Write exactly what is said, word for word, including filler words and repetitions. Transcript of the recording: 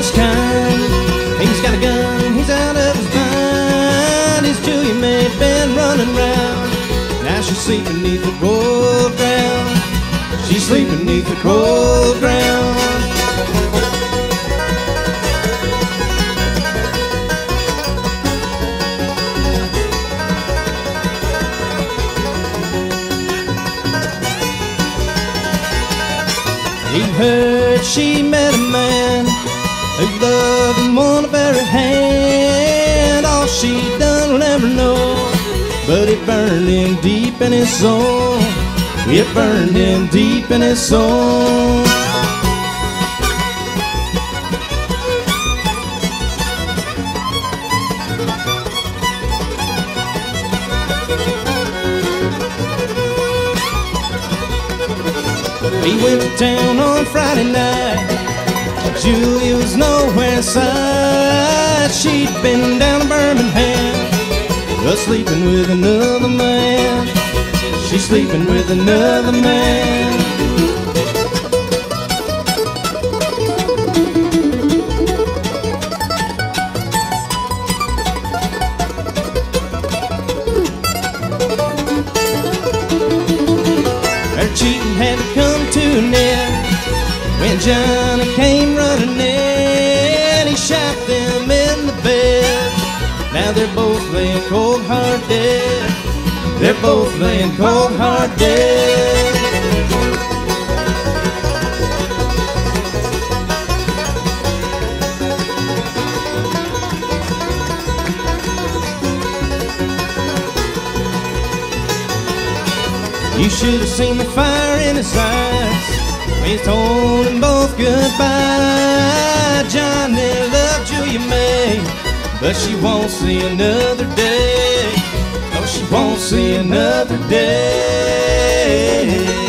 his kind. He's got a gun, he's out of his mind. His Julia May been running round. Now she's sleeping beneath the cold ground. She's sleeping beneath the cold ground. He heard she met a man who loved him on the very hand. All she done will never know, but it burned him deep in his soul. It burned him deep in his soul. He went to town on Friday night. Julia was nowhere in sight. She'd been down in Birmingham, sleeping with another man. She's sleeping with another man. Her cheating had to come to an end when Johnny came running in. He shot them in the bed. Now they're both laying cold hard dead. They're both laying cold hard dead. You should have seen the fire in his eyes when he told them both goodbye. Johnny loved Julia May, but she won't see another day. No, she won't see another day.